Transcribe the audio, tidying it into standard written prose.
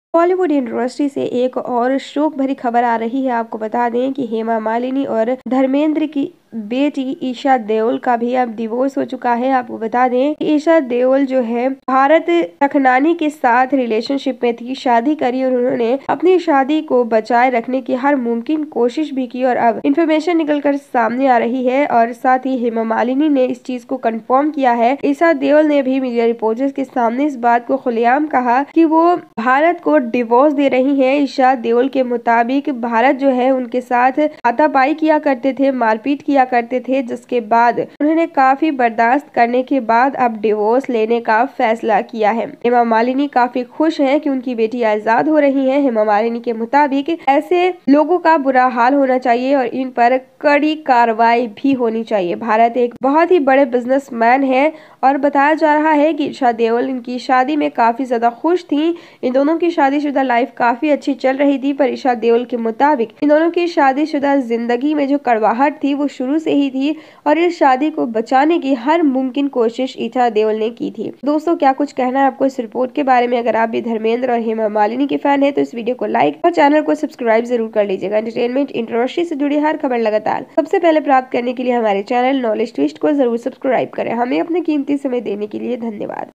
Bollywood industry से एक और शोक भरी खबर आ रही है। आपको बता दें कि हेमा मालिनी और धर्मेंद्र की बेटी ईशा देओल का भी अब डिवोर्स हो चुका है। आपको बता दें कि ईशा देओल जो है भारत तखनानी के साथ रिलेशनशिप में थी, शादी करी और उन्होंने अपनी शादी को बचाए रखने की हर मुमकिन कोशिश भी की और अब इंफॉर्मेशन निकलकर सामने आ रही है और साथ ही हेमा मालिनी ने इस चीज को कंफर्म किया है। ईशा देओल ने भी मीडिया रिपोर्टर्स के सामने इस बात को खुलेआम कहा कि वो भारत को डिवोर्स दे रही हैं। ईशा देओल के मुताबिक भारत जो है उनके साथ हाथापाई किया करते थे, मारपीट किया करते थे, जिसके बाद उन्होंने काफी बर्दाश्त करने के बाद अब डिवोर्स लेने का फैसला किया है। हेमा मालिनी काफी खुश हैं कि उनकी बेटी आजाद हो रही है। हेमा मालिनी के मुताबिक ऐसे लोगों का बुरा हाल होना चाहिए और इन पर कड़ी कार्रवाई भी होनी चाहिए। भारत एक बहुत ही बड़े बिजनेसमैन है और बताया जा रहा है कि ईशा देओल इनकी शादी में काफी ज्यादा खुश थी। इन दोनों की शादीशुदा लाइफ काफी अच्छी चल रही थी, पर ईशा देओल के मुताबिक इन दोनों की शादीशुदा जिंदगी में जो कड़वाहट थी वो शुरू से ही थी और इस शादी को बचाने की हर मुमकिन कोशिश ईशा देओल ने की थी। दोस्तों, क्या कुछ कहना है आपको इस रिपोर्ट के बारे में? अगर आप भी धर्मेंद्र और हेमा मालिनी के फैन है तो इस वीडियो को लाइक और चैनल को सब्सक्राइब जरूर कर लीजिएगा। एंटरटेनमेंट इंडस्ट्री से जुड़ी हर खबर लगातार सबसे पहले प्राप्त करने के लिए हमारे चैनल नॉलेज ट्विस्ट को जरूर सब्सक्राइब करें। हमें अपने कीमती समय देने के लिए धन्यवाद।